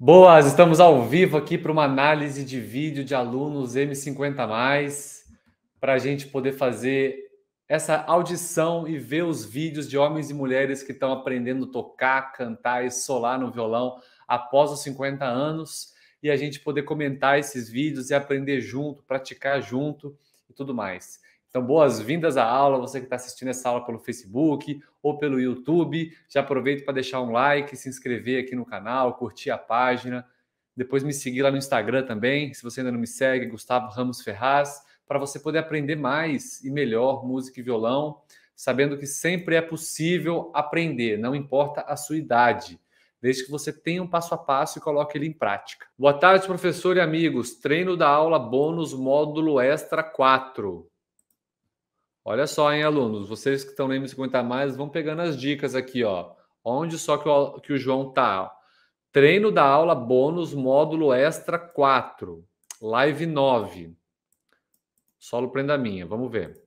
Boas, estamos ao vivo aqui para uma análise de vídeo de alunos M50+, para a gente poder fazer essa audição e ver os vídeos de homens e mulheres que estão aprendendo a tocar, cantar e solar no violão após os 50 anos, e a gente poder comentar esses vídeos e aprender junto, praticar junto e tudo mais. Então, boas-vindas à aula, você que está assistindo essa aula pelo Facebook ou pelo YouTube. Já aproveito para deixar um like, se inscrever aqui no canal, curtir a página. Depois me seguir lá no Instagram também, se você ainda não me segue, Gustavo Ramos Ferraz, para você poder aprender mais e melhor música e violão, sabendo que sempre é possível aprender, não importa a sua idade, desde que você tenha um passo a passo e coloque ele em prática. Boa tarde, professor e amigos. Treino da aula bônus módulo extra 4. Olha só, hein, alunos, vocês que estão no M50+, vão pegando as dicas aqui, ó. Onde só que o João tá? Treino da aula bônus módulo extra 4, live 9. Solo prenda minha, vamos ver.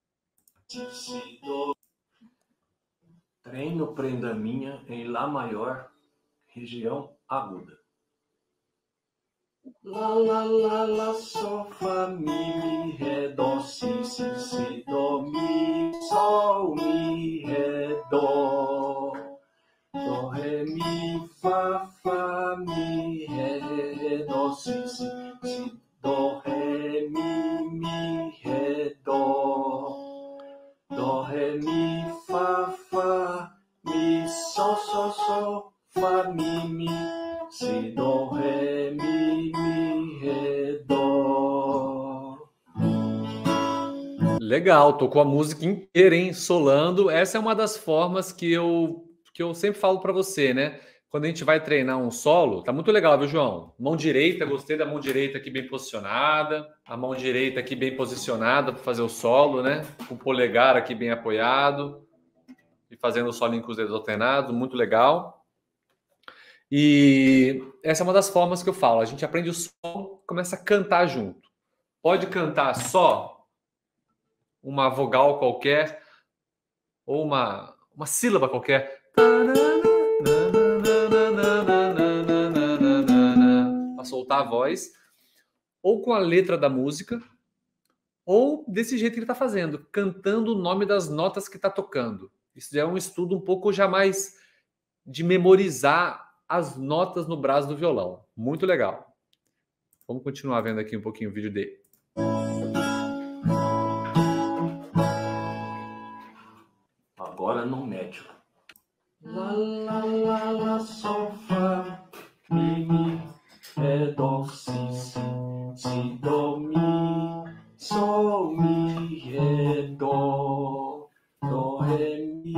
Treino prenda minha em Lá maior, região aguda. Lá, lá, lá, lá, sol, fá, mi, ré, dó, si, dó, mi, sol, mi, ré, dó. Dó, ré, mi, fá, mi, ré, dó, si, dó, ré, mi, ré, dó. Dó, ré, mi, fá, mi, sol, fá, mi, si, dó, ré, mi, ré, dó. Legal, tocou a música inteira, hein? Solando. Essa é uma das formas que eu sempre falo para você, né? Quando a gente vai treinar um solo, tá muito legal, viu, João? Mão direita, gostei da mão direita aqui bem posicionada. A mão direita aqui bem posicionada para fazer o solo, né? Com o polegar aqui bem apoiado. E fazendo o solinho com os dedos alternados, muito legal. E essa é uma das formas que eu falo. A gente aprende o solo, começa a cantar junto. Pode cantar só uma vogal qualquer ou uma sílaba qualquer. Para soltar a voz. Ou com a letra da música. Ou desse jeito que ele está fazendo. Cantando o nome das notas que está tocando. Isso é um estudo um pouco já mais de memorizar as notas no braço do violão. Muito legal. Vamos continuar vendo aqui um pouquinho o vídeo dele. Agora no médio. Lá, lá, lá, lá, sol, fá, mi, ré, dó, si, dó, mi, sol, mi, ré, dó. Dó, ré, mi,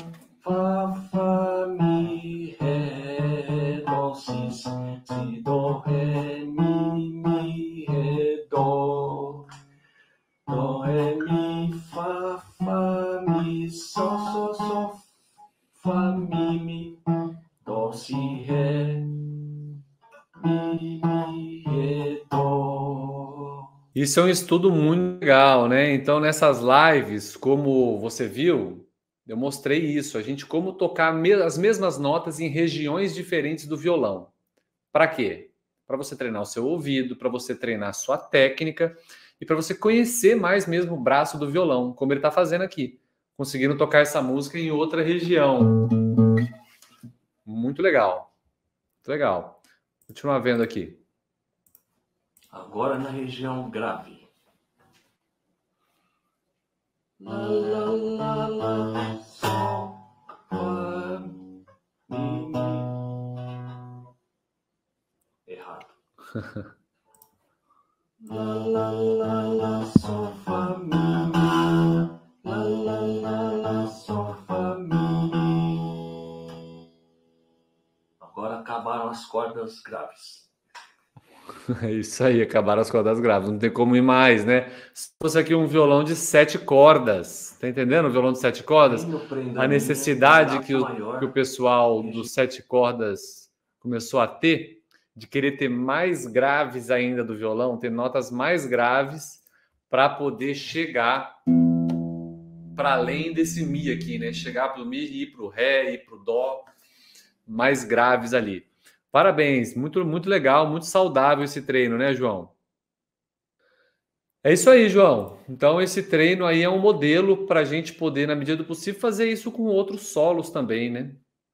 fá, mi, ré, dó, si, dó, ré, mi, ré, dó. Dó, ré, mi, fá, mi, sol, fá, mi, dó, si, ré, mi, ré, dó. Isso é um estudo muito legal, né? Então, nessas lives, como você viu, eu mostrei isso. A gente como tocar as mesmas notas em regiões diferentes do violão. Para quê? Para você treinar o seu ouvido, para você treinar a sua técnica e para você conhecer mais mesmo o braço do violão, como ele está fazendo aqui, conseguindo tocar essa música em outra região. Muito legal. Muito legal. Continuar vendo aqui. Agora na região grave. Lá, lá, lá, lá, sol, fá, mi. Errado. Lá, lá, lá, lá, sol, fá, mi. Lá, lá, lá, lá, sol, fá, mi. Agora acabaram as cordas graves. É isso aí, acabaram as cordas graves, não tem como ir mais, né? Se fosse aqui um violão de 7 cordas, tá entendendo? Um violão de 7 cordas, a necessidade que o pessoal dos 7 cordas começou a ter, de querer ter mais graves ainda do violão, ter notas mais graves para poder chegar para além desse Mi aqui, né? Chegar para o Mi e ir para o Ré, ir para o Dó, mais graves ali. Parabéns, muito, muito legal, muito saudável esse treino, né, João? É isso aí, João. Então, esse treino aí é um modelo para a gente poder, na medida do possível, fazer isso com outros solos também, né?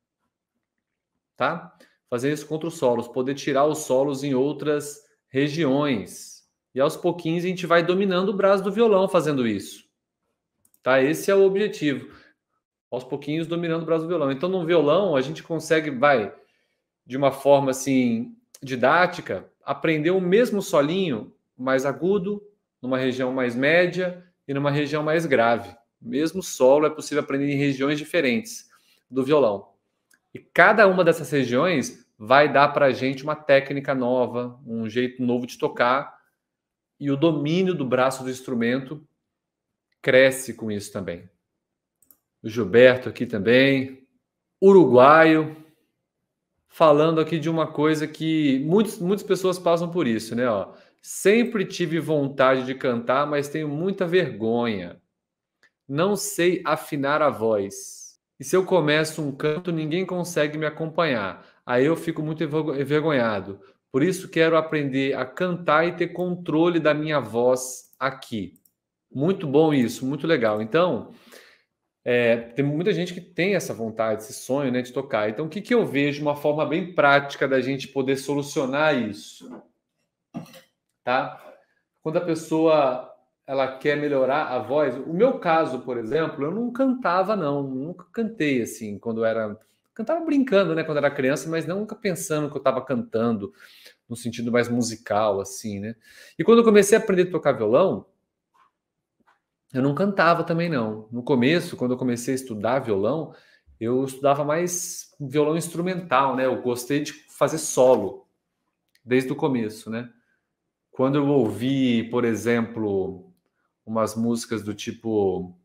Tá? Fazer isso com outros solos, poder tirar os solos em outras regiões. E aos pouquinhos a gente vai dominando o braço do violão fazendo isso. Tá? Esse é o objetivo. Aos pouquinhos dominando o braço do violão. Então, no violão, a gente consegue, de uma forma assim didática, aprender o mesmo solinho mais agudo, numa região mais média e numa região mais grave. Mesmo solo é possível aprender em regiões diferentes do violão. E cada uma dessas regiões vai dar para a gente uma técnica nova, um jeito novo de tocar, e o domínio do braço do instrumento cresce com isso também. O Gilberto aqui também, uruguaio, falando aqui de uma coisa que muitas pessoas passam por isso, né? Ó, sempre tive vontade de cantar, mas tenho muita vergonha. Não sei afinar a voz. E se eu começo um canto, ninguém consegue me acompanhar. Aí eu fico muito envergonhado. Por isso quero aprender a cantar e ter controle da minha voz aqui. Muito bom isso, muito legal. Então, tem muita gente que tem essa vontade, esse sonho, né, de tocar. Então, o que eu vejo uma forma bem prática da gente poder solucionar isso? Tá? Quando a pessoa ela quer melhorar a voz, o meu caso, por exemplo, eu não cantava, não. Nunca cantei, assim, quando eu era... Cantava brincando, né, quando era criança, mas nunca pensando que eu estava cantando no sentido mais musical, assim, né? E quando eu comecei a aprender a tocar violão, eu não cantava também, não. No começo, quando eu comecei a estudar violão, eu estudava mais violão instrumental, né? Eu gostei de fazer solo, desde o começo, né? Quando eu ouvi, por exemplo, umas músicas do tipo...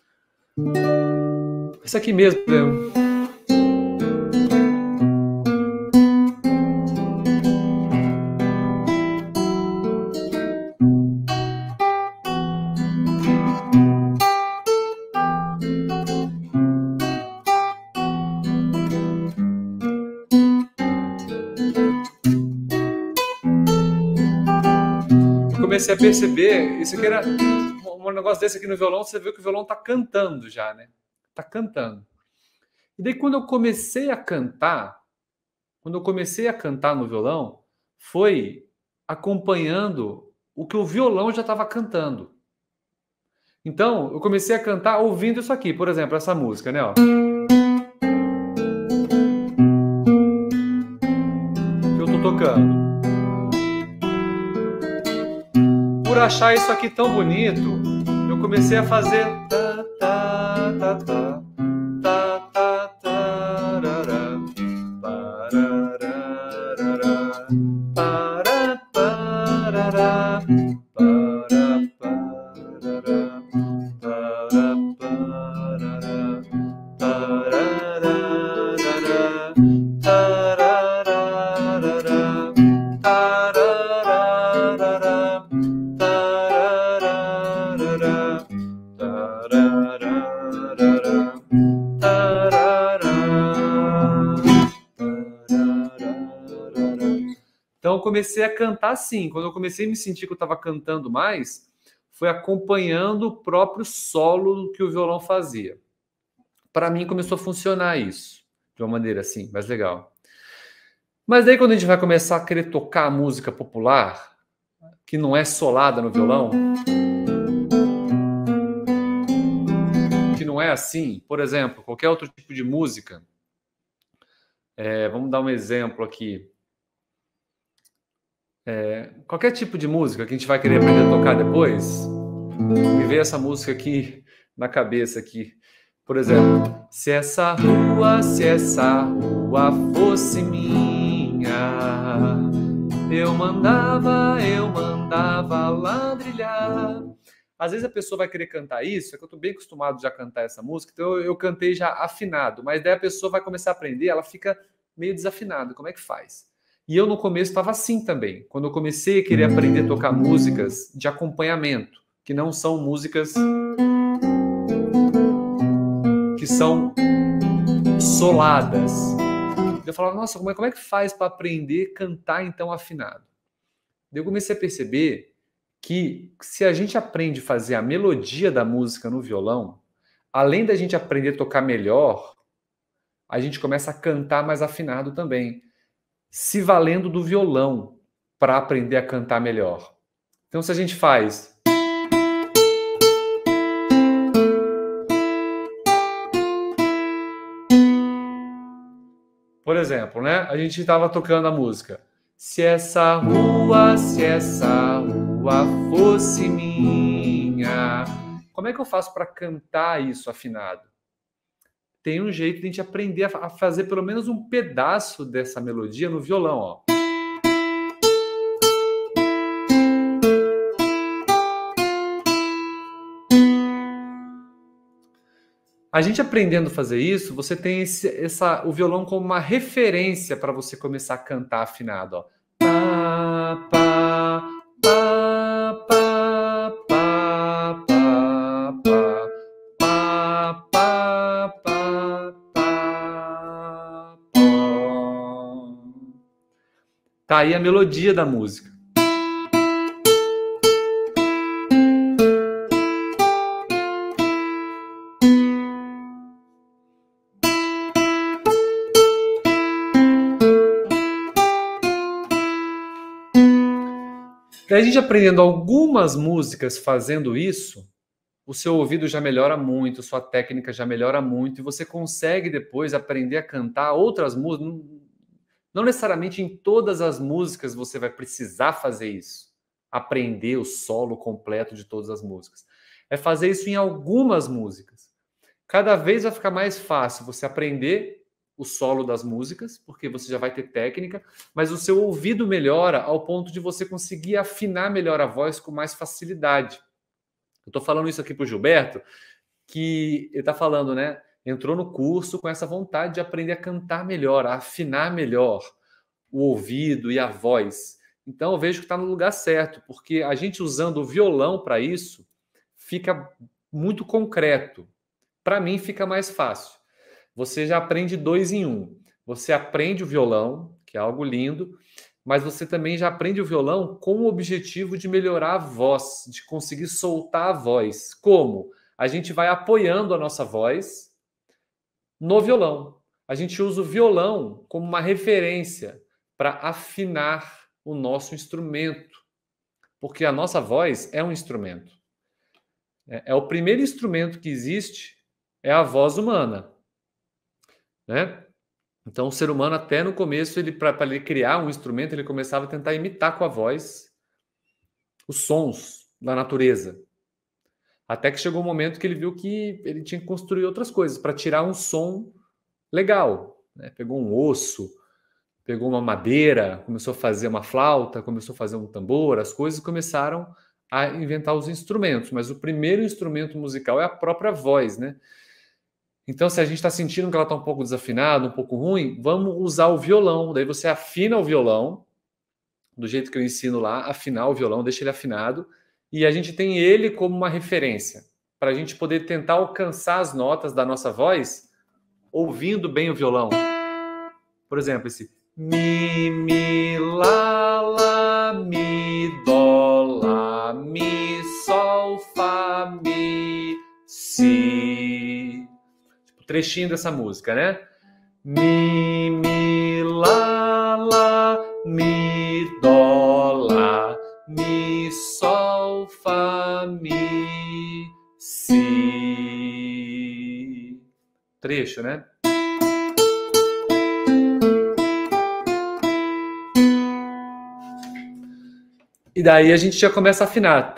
Isso aqui mesmo, né? Comecei a perceber, isso aqui era um negócio desse aqui no violão, você vê que o violão tá cantando já, né? Tá cantando. E daí quando eu comecei a cantar no violão, foi acompanhando o que o violão já estava cantando. Então, eu comecei a cantar ouvindo isso aqui, por exemplo, essa música, né? Ó. Que eu tô tocando. Por achar isso aqui tão bonito, eu comecei a fazer ta ta ta ta ta ta tarará, parararará, para parará, para parará, para parará, tarararará, tarararará, tarararará. Então eu comecei a cantar assim. Quando eu comecei a me sentir que eu estava cantando mais, foi acompanhando o próprio solo que o violão fazia. Para mim começou a funcionar isso, de uma maneira assim, mais legal. Mas daí quando a gente vai começar a querer tocar música popular, que não é solada no violão, que não é assim, por exemplo, qualquer outro tipo de música, vamos dar um exemplo aqui. Qualquer tipo de música que a gente vai querer aprender a tocar depois, me veio essa música aqui na cabeça aqui. Por exemplo, se essa rua fosse minha, eu mandava ladrilhar. Às vezes a pessoa vai querer cantar isso, é que eu estou bem acostumado já a cantar essa música, então eu cantei já afinado, mas daí a pessoa vai começar a aprender, ela fica meio desafinada, como é que faz? E eu no começo estava assim também, quando eu comecei a querer aprender a tocar músicas de acompanhamento, que não são músicas que são soladas. Eu falava, nossa, como é que faz para aprender a cantar então afinado? Eu comecei a perceber que se a gente aprende a fazer a melodia da música no violão, além da gente aprender a tocar melhor, a gente começa a cantar mais afinado também, se valendo do violão para aprender a cantar melhor. Então, se a gente faz... Por exemplo, né? A gente estava tocando a música. Se essa rua fosse minha. Como é que eu faço para cantar isso afinado? Tem um jeito de a gente aprender a fazer pelo menos um pedaço dessa melodia no violão, ó. A gente aprendendo a fazer isso, você tem o violão como uma referência para você começar a cantar afinado, ó. Pá, pá, pá, pá, pá, pá, pá, pá, pá, pá, pá. Tá aí a melodia da música. E a gente aprendendo algumas músicas fazendo isso, o seu ouvido já melhora muito, sua técnica já melhora muito, e você consegue depois aprender a cantar outras músicas. Não necessariamente em todas as músicas você vai precisar fazer isso, aprender o solo completo de todas as músicas. É fazer isso em algumas músicas. Cada vez vai ficar mais fácil você aprender o solo das músicas, porque você já vai ter técnica, mas o seu ouvido melhora ao ponto de você conseguir afinar melhor a voz com mais facilidade. Eu estou falando isso aqui para o Gilberto, que ele está falando, né? Entrou no curso com essa vontade de aprender a cantar melhor, a afinar melhor o ouvido e a voz. Então eu vejo que está no lugar certo, porque a gente usando o violão para isso fica muito concreto. Para mim fica mais fácil. Você já aprende 2 em 1. Você aprende o violão, que é algo lindo, mas você também já aprende o violão com o objetivo de melhorar a voz, de conseguir soltar a voz. Como? A gente vai apoiando a nossa voz no violão. A gente usa o violão como uma referência para afinar o nosso instrumento, porque a nossa voz é um instrumento. É o primeiro instrumento que existe, é a voz humana. Né? Então, o ser humano, até no começo, para ele criar um instrumento, ele começava a tentar imitar com a voz os sons da natureza. Até que chegou um momento que ele viu que ele tinha que construir outras coisas para tirar um som legal. Né? Pegou um osso, pegou uma madeira, começou a fazer uma flauta, começou a fazer um tambor, as coisas começaram a inventar os instrumentos. Mas o primeiro instrumento musical é a própria voz, né? Então, se a gente está sentindo que ela está um pouco desafinada, um pouco ruim, vamos usar o violão. Daí você afina o violão, do jeito que eu ensino lá, afinar o violão, deixa ele afinado, e a gente tem ele como uma referência, para a gente poder tentar alcançar as notas da nossa voz, ouvindo bem o violão. Por exemplo, esse mi, mi, lá, mi, dó, lá, mi, sol, fá, mi, si. Trechinho dessa música, né? Mi, mi, lá, mi, dó, lá, mi, sol, fá, mi, si. Trecho, né? E daí a gente já começa a afinar.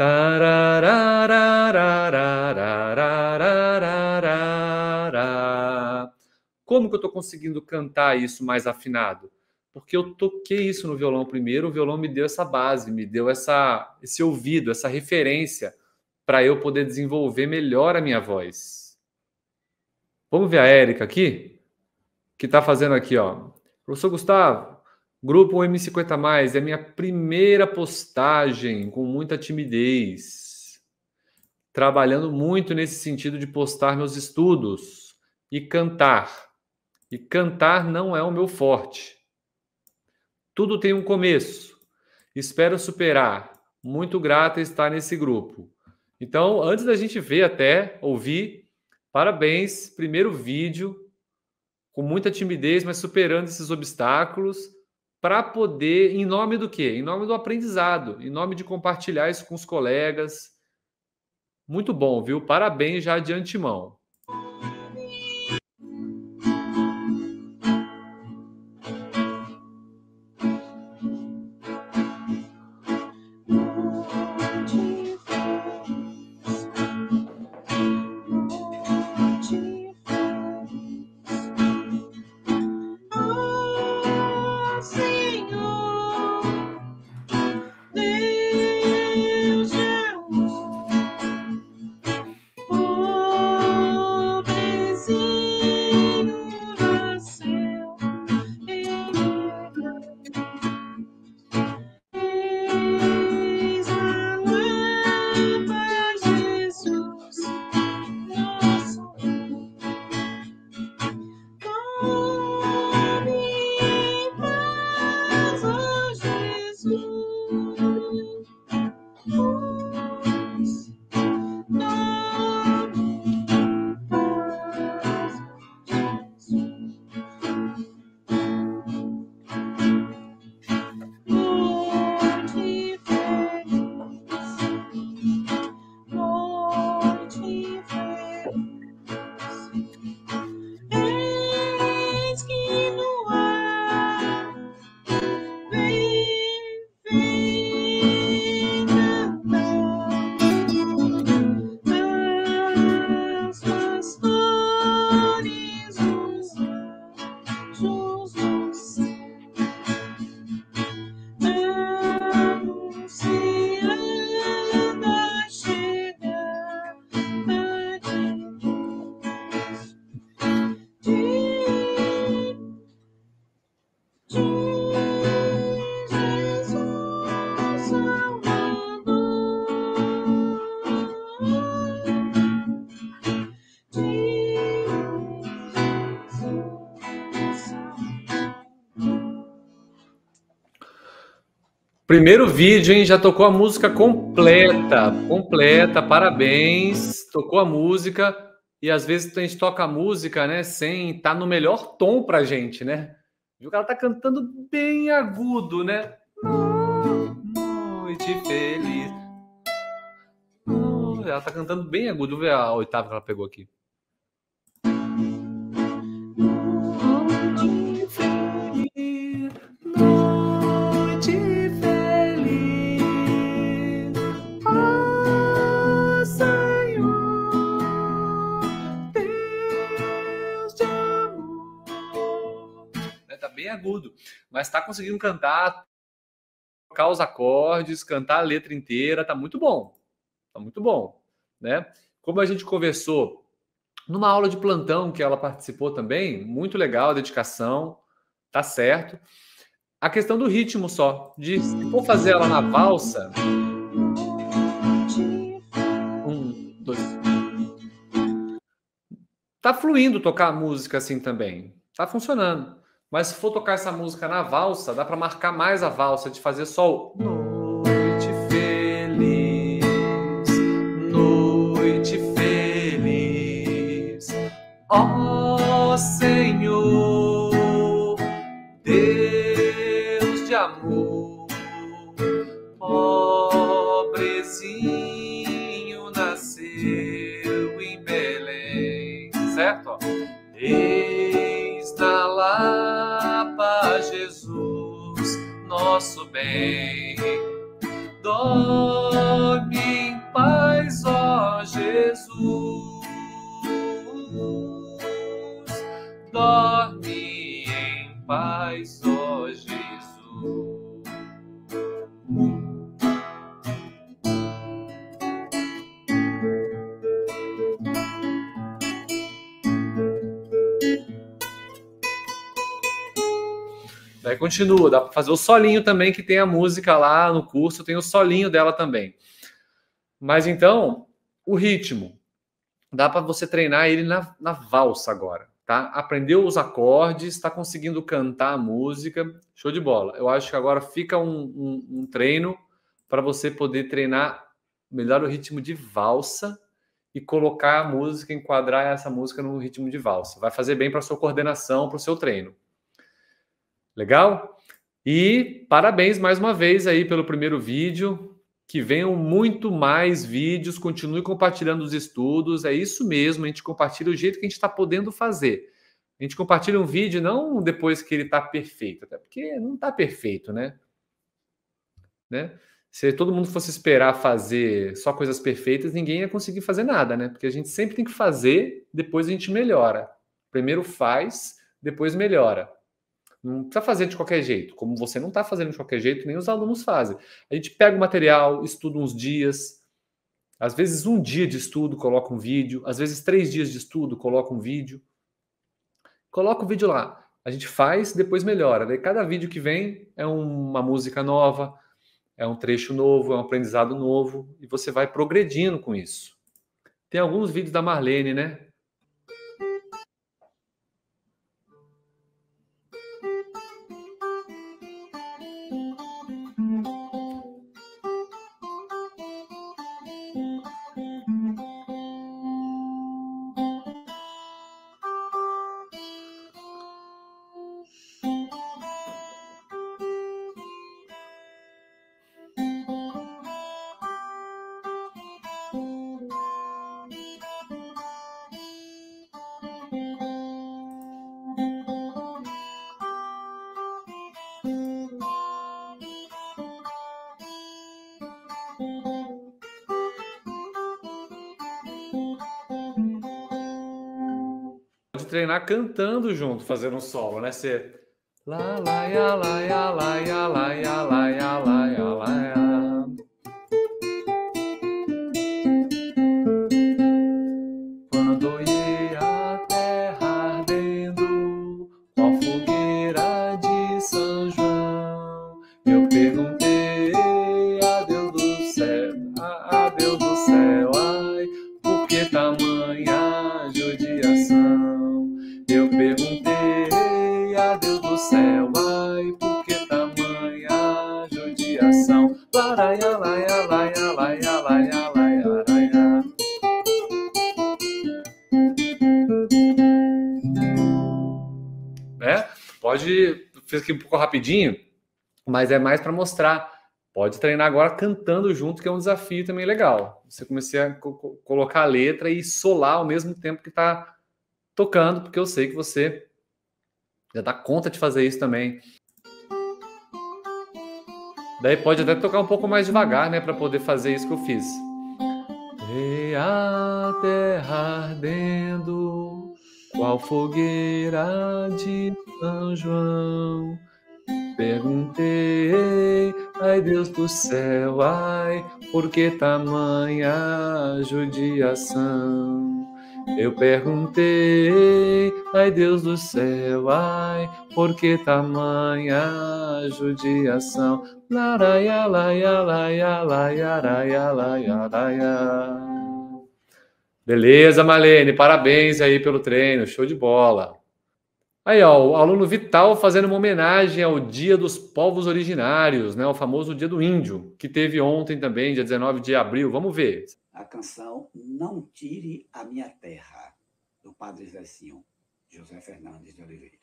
Como que eu estou conseguindo cantar isso mais afinado? Porque eu toquei isso no violão primeiro, o violão me deu essa base, me deu esse ouvido, essa referência para eu poder desenvolver melhor a minha voz. Vamos ver a Érica aqui, que está fazendo aqui, ó. Professor Gustavo, Grupo M50+, é minha primeira postagem com muita timidez. Trabalhando muito nesse sentido de postar meus estudos e cantar. E cantar não é o meu forte. Tudo tem um começo. Espero superar. Muito grata estar nesse grupo. Então, antes da gente ver até, ouvir, parabéns, primeiro vídeo, com muita timidez, mas superando esses obstáculos, para poder, em nome do quê? Em nome do aprendizado, em nome de compartilhar isso com os colegas. Muito bom, viu? Parabéns já de antemão. Primeiro vídeo, hein? Já tocou a música completa, completa, parabéns. Tocou a música e às vezes a gente toca a música, né, sem estar no melhor tom pra gente, né? Viu que ela tá cantando bem agudo, né? Noite feliz. Ela tá cantando bem agudo. Vamos ver a oitava que ela pegou aqui. Noite feliz, noite feliz, ó Senhor, Deus de amor. Tá bem agudo, mas tá conseguindo cantar, tocar os acordes, cantar a letra inteira, tá muito bom. Tá muito bom, né? Como a gente conversou numa aula de plantão que ela participou também, muito legal a dedicação, tá certo. A questão do ritmo só, de se for fazer ela na valsa, 1, 2, tá fluindo tocar a música assim também, tá funcionando. Mas se for tocar essa música na valsa, dá para marcar mais a valsa, de fazer só o noite feliz, noite feliz, ó Senhor, Deus de amor, pobrezinho nasceu em Belém, certo? Eis na Lapa Jesus, nosso bem, dorme em paz, ó Jesus, dorme em paz, ó Jesus. Daí continua, dá para fazer o solinho também, que tem a música lá no curso, tem o solinho dela também. Mas então, o ritmo, dá para você treinar ele na valsa agora. tá? Aprendeu os acordes, está conseguindo cantar a música, show de bola. Eu acho que agora fica um treino para você poder treinar melhor o ritmo de valsa e colocar a música, enquadrar essa música no ritmo de valsa. Vai fazer bem para a sua coordenação, para o seu treino. Legal? E parabéns mais uma vez aí pelo primeiro vídeo. Que venham muito mais vídeos, continue compartilhando os estudos, é isso mesmo, a gente compartilha o jeito que a gente está podendo fazer. A gente compartilha um vídeo não depois que ele está perfeito, até porque não está perfeito, né? Se todo mundo fosse esperar fazer só coisas perfeitas, ninguém ia conseguir fazer nada, né? Porque a gente sempre tem que fazer, depois a gente melhora. Primeiro faz, depois melhora. Não precisa fazer de qualquer jeito, como você não está fazendo de qualquer jeito, nem os alunos fazem. A gente pega o material, estuda uns dias, às vezes um dia de estudo, coloca um vídeo, às vezes 3 dias de estudo, coloca um vídeo. Coloca o vídeo lá. A gente faz, depois melhora. Daí cada vídeo que vem é uma música nova, é um trecho novo, é um aprendizado novo, e você vai progredindo com isso. Tem alguns vídeos da Marlene, né? Pode treinar cantando junto, fazendo um solo, né? Você... Lá, lá, ya, lá, ya, lá, ya, lá, ya, lá, ya, lá, ya, lá, ya. Quando olhei a terra ardendo, qual fogueira de São João, eu perguntei a Deus do céu, a Deus do céu, ai, por que tamanha judiação? Eu perguntei a Deus do céu, ai, por que tamanha judiação? Laraia, laia, laia, laia, laia, laia, laia. Né? Pode, fiz aqui um pouco rapidinho, mas é mais para mostrar. Pode treinar agora cantando junto, que é um desafio também legal. Você começa a colocar a letra e solar ao mesmo tempo que está tocando, porque eu sei que você já dá conta de fazer isso também. Daí pode até tocar um pouco mais devagar, né, para poder fazer isso que eu fiz. E a terra ardendo, qual fogueira de São João. Perguntei, ai Deus do céu, ai, por que tamanha judiação? Eu perguntei, ai Deus do céu, ai, por que tamanha judiação? Laraia, laia, laia, laia, laia, laia, laia. Beleza, Marlene, parabéns aí pelo treino, show de bola. Aí, ó, o aluno Vital fazendo uma homenagem ao Dia dos Povos Originários, né? O famoso Dia do Índio, que teve ontem também, dia 19 de abril. Vamos ver. A canção Não Tire a Minha Terra, do Padre Zezinho, José Fernandes de Oliveira.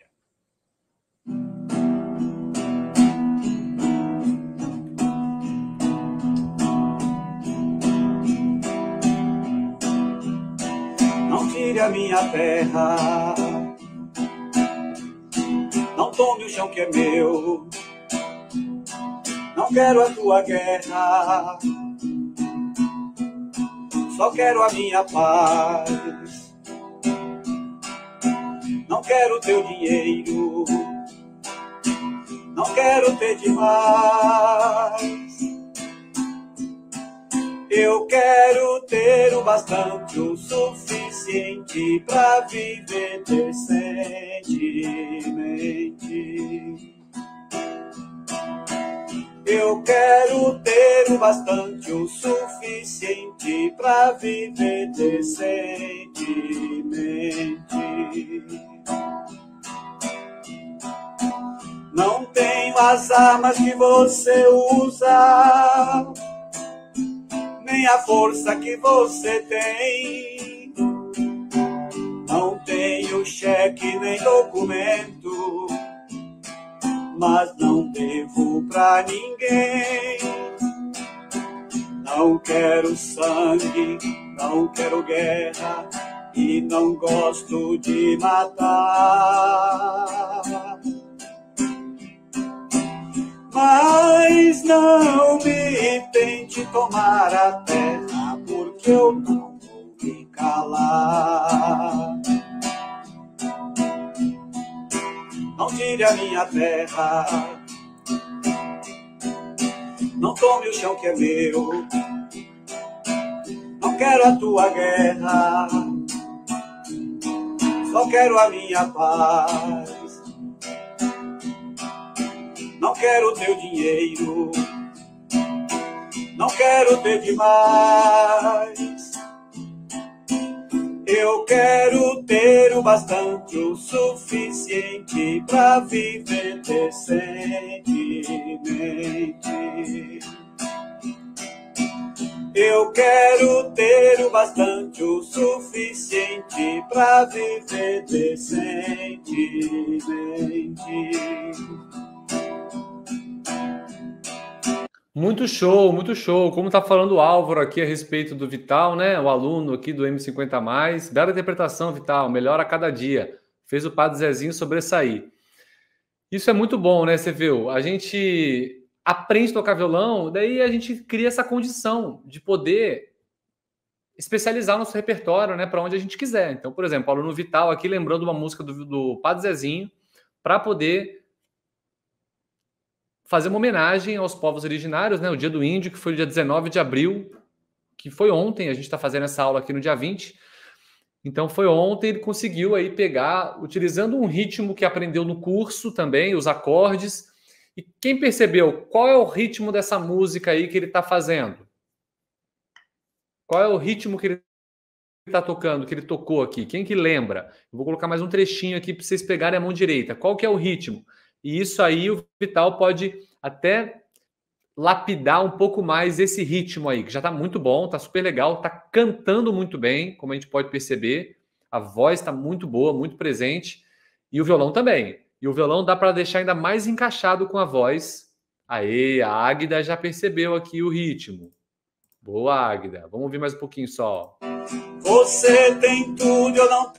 Não tire a minha terra, não tome o chão que é meu, não quero a tua guerra, só quero a minha paz. Não quero teu dinheiro, não quero ter demais. Eu quero ter o bastante, o suficiente pra viver decentemente. Eu quero ter o bastante, o suficiente para viver decentemente. Não tenho as armas que você usa, nem a força que você tem. Não tenho cheque nem documento, mas não devo pra ninguém. Não quero sangue, não quero guerra e não gosto de matar. Mas não me tente tomar a terra, porque eu não vou me calar. Não tire a minha terra, não tome o chão que é meu. Não quero a tua guerra, só quero a minha paz. Não quero teu dinheiro, não quero ter demais. Eu quero ter o bastante, o suficiente para viver decentemente. Eu quero ter o bastante, o suficiente para viver decentemente. Muito show, muito show. Como está falando o Álvaro aqui a respeito do Vital, né? O aluno aqui do M50+. Bela interpretação, Vital. Melhora a cada dia. Fez o Padre Zezinho sobressair. Isso é muito bom, né? Você viu? A gente aprende a tocar violão, daí a gente cria essa condição de poder especializar o nosso repertório, né? Para onde a gente quiser. Então, por exemplo, o aluno Vital aqui lembrando uma música do Padre Zezinho para poder fazer uma homenagem aos povos originários, né? O Dia do Índio, que foi o dia 19 de abril, que foi ontem, a gente está fazendo essa aula aqui no dia 20. Então foi ontem, ele conseguiu aí pegar, utilizando um ritmo que aprendeu no curso também, os acordes. E quem percebeu qual é o ritmo dessa música aí que ele está fazendo? Qual é o ritmo que ele está tocando, que ele tocou aqui? Quem que lembra? Eu vou colocar mais um trechinho aqui para vocês pegarem a mão direita. Qual que é o ritmo? E isso aí o Vital pode até lapidar um pouco mais esse ritmo aí, que já está muito bom, está super legal, está cantando muito bem, como a gente pode perceber. A voz está muito boa, muito presente. E o violão também. E o violão dá para deixar ainda mais encaixado com a voz. Aê, a Águida já percebeu aqui o ritmo. Boa, Águida. Vamos ouvir mais um pouquinho só. Você tem tudo, eu não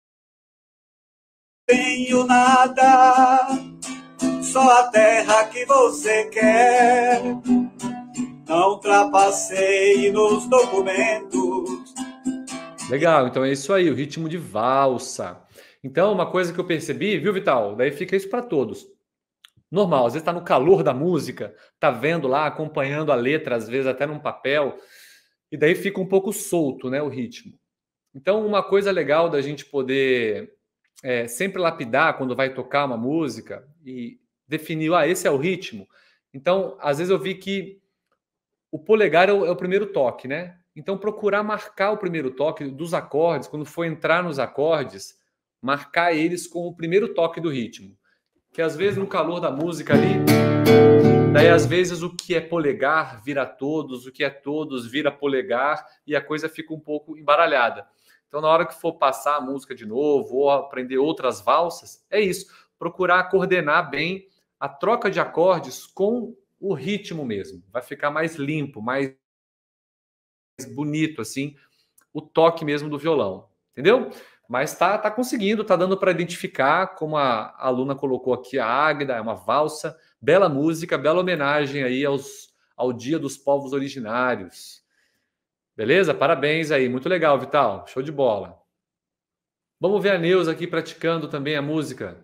tenho nada, só a terra que você quer. Não trapaceie nos documentos. Legal, então é isso aí, o ritmo de valsa. Então, uma coisa que eu percebi, viu, Vital? Daí fica isso para todos. Normal, às vezes está no calor da música, tá vendo lá, acompanhando a letra, às vezes até num papel, e daí fica um pouco solto, né, o ritmo. Então, uma coisa legal da gente poder sempre lapidar quando vai tocar uma música e definir, esse é o ritmo. Então, às vezes eu vi que o polegar é o primeiro toque, né? Então, procurar marcar o primeiro toque dos acordes, quando for entrar nos acordes, marcar eles com o primeiro toque do ritmo. Que às vezes no calor da música ali, daí às vezes o que é polegar vira todos, o que é todos vira polegar e a coisa fica um pouco embaralhada. Então, na hora que for passar a música de novo ou aprender outras valsas, é isso. Procurar coordenar bem a troca de acordes com o ritmo mesmo. Vai ficar mais limpo, mais bonito, assim, o toque mesmo do violão. Entendeu? Mas tá conseguindo, tá dando para identificar, como a aluna colocou aqui, a Águida, é uma valsa, bela música, bela homenagem aí ao Dia dos Povos Originários. Beleza? Parabéns aí, muito legal, Vital, show de bola. Vamos ver a Neuza aqui praticando também a música.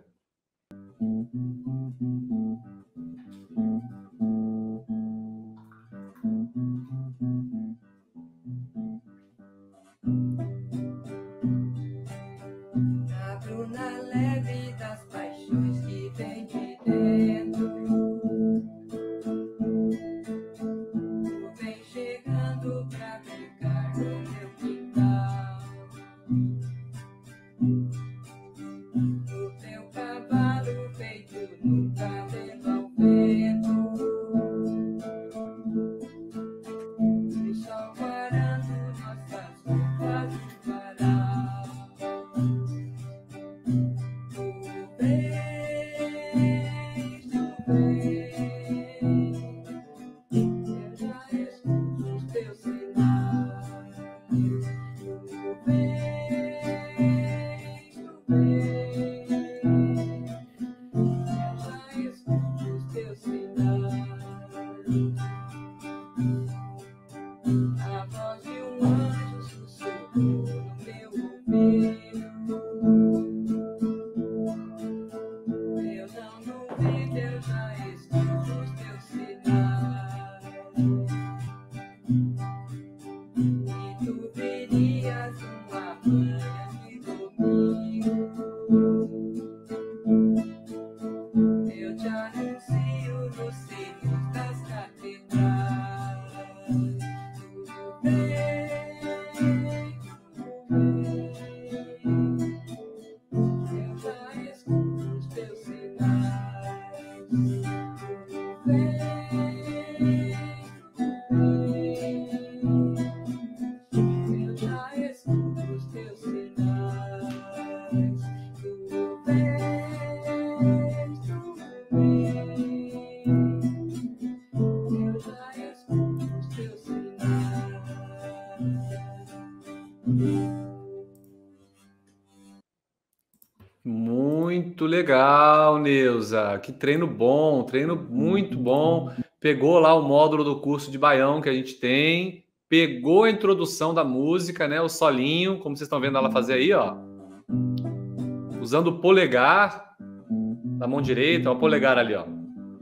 Muito legal, Neuza. Que treino bom, treino muito bom. Pegou lá o módulo do curso de baião que a gente tem, pegou a introdução da música, né? O solinho, como vocês estão vendo ela fazer aí, ó. Usando o polegar da mão direita, ó, o polegar ali, ó.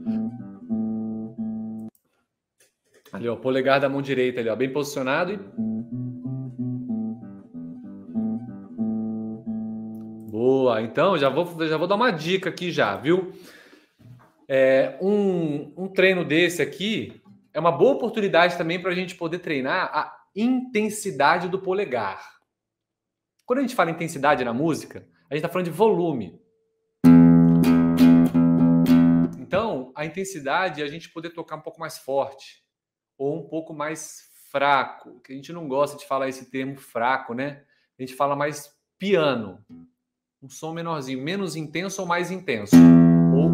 Ali, ó, o polegar da mão direita ali, ó, bem posicionado e boa. Então, já vou dar uma dica aqui já, viu? Um treino desse aqui é uma boa oportunidade também para a gente poder treinar a intensidade do polegar. Quando a gente fala intensidade na música, a gente está falando de volume. Então, a intensidade é a gente poder tocar um pouco mais forte ou um pouco mais fraco, que a gente não gosta de falar esse termo fraco, né? A gente fala mais piano, um som menorzinho, menos intenso ou mais intenso. Ou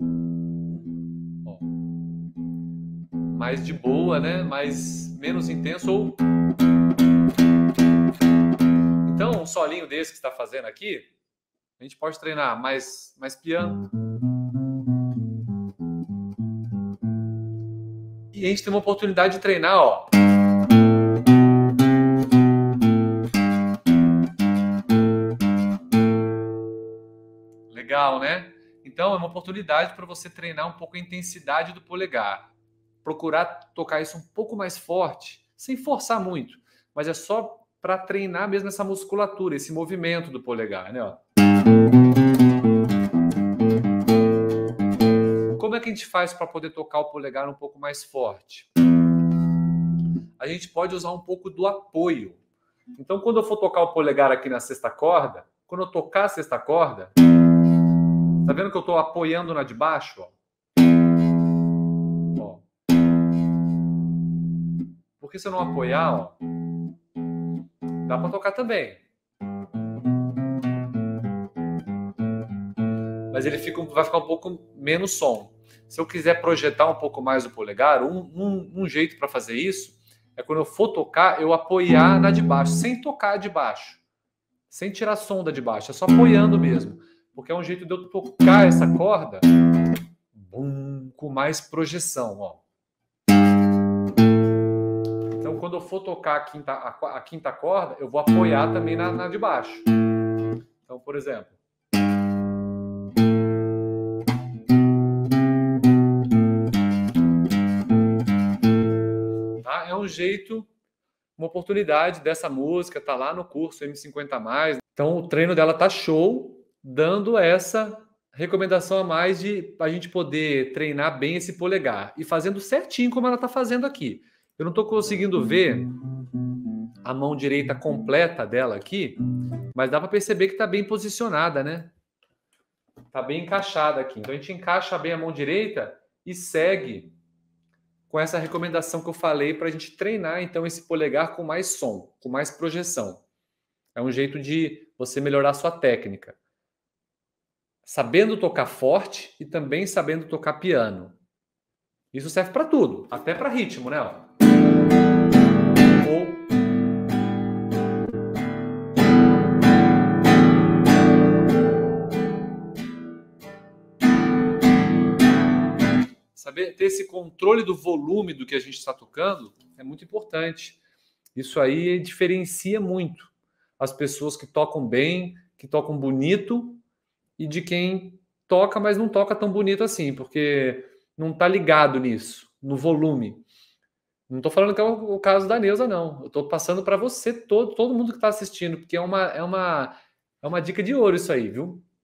mais de boa, né? Menos intenso ou... Então, um solinho desse que você está fazendo aqui, a gente pode treinar mais piano. E a gente tem uma oportunidade de treinar, ó. Legal, né? Então, é uma oportunidade para você treinar um pouco a intensidade do polegar. Procurar tocar isso um pouco mais forte, sem forçar muito, mas é só para treinar mesmo essa musculatura, esse movimento do polegar, né? Ó. Como é que a gente faz para poder tocar o polegar um pouco mais forte? A gente pode usar um pouco do apoio. Então, quando eu for tocar o polegar aqui na sexta corda, quando eu tocar a sexta corda, tá vendo que eu estou apoiando na de baixo? Ó? Ó. Porque se eu não apoiar, ó, dá para tocar também. Mas ele vai ficar um pouco menos som. Se eu quiser projetar um pouco mais o polegar, um jeito para fazer isso é quando eu for tocar, eu apoiar na de baixo, sem tocar de baixo, sem tirar som da de baixo, é só apoiando mesmo. Porque é um jeito de eu tocar essa corda com mais projeção, ó. Então, quando eu for tocar a quinta corda, eu vou apoiar também na de baixo. Então, por exemplo. Tá? É um jeito, uma oportunidade dessa música, tá lá no curso M50+. Então, o treino dela tá show, dando essa recomendação a mais de a gente poder treinar bem esse polegar e fazendo certinho como ela tá fazendo aqui. Eu não estou conseguindo ver a mão direita completa dela aqui, mas dá para perceber que está bem posicionada, né? Está bem encaixada aqui. Então a gente encaixa bem a mão direita e segue com essa recomendação que eu falei para a gente treinar então esse polegar com mais som, com mais projeção. É um jeito de você melhorar a sua técnica. Sabendo tocar forte e também sabendo tocar piano. Isso serve para tudo, até para ritmo, né? Ó. Saber ter esse controle do volume do que a gente está tocando é muito importante. Isso aí diferencia muito as pessoas que tocam bem, que tocam bonito, e de quem toca, mas não toca tão bonito assim, porque não está ligado nisso, no volume. Não estou falando que é o caso da Neuza, não. Eu estou passando para você, todo mundo que está assistindo, porque é uma dica de ouro isso aí, viu?